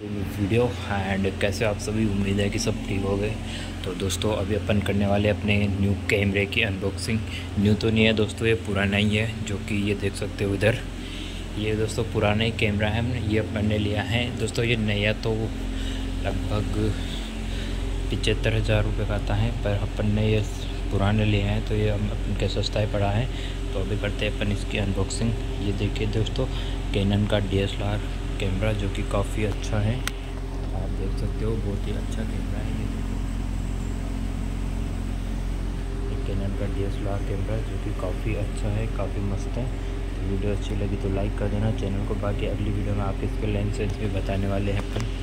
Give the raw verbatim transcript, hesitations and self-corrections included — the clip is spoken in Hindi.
वीडियो एंड कैसे आप सभी, उम्मीद है कि सब ठीक हो गए। तो दोस्तों अभी अपन करने वाले अपने न्यू कैमरे की अनबॉक्सिंग। न्यू तो नहीं है दोस्तों, ये पुराना ही है, जो कि ये देख सकते हो इधर। ये दोस्तों पुराना ही कैमरा है, ये अपन ने लिया है दोस्तों। ये नया तो लगभग पचहत्तर हज़ार रुपये का आता है, पर अपन ने ये पुराने लिए हैं तो ये हम अपन के सस्ता ही पड़ा है। तो अभी करते हैं अपन इसकी अनबॉक्सिंग। ये देखिए दोस्तों, कैनन का D S L R camera, जो कि काफ़ी अच्छा है, आप देख सकते हो, बहुत ही अच्छा कैमरा है ये। देखो कैनन का D S L R camera, जो कि काफ़ी अच्छा है, काफ़ी मस्त है। तो वीडियो अच्छी लगी तो लाइक कर देना चैनल को। बाकी अगली वीडियो में आप इसके लेंसेज भी बताने वाले हैं अपन।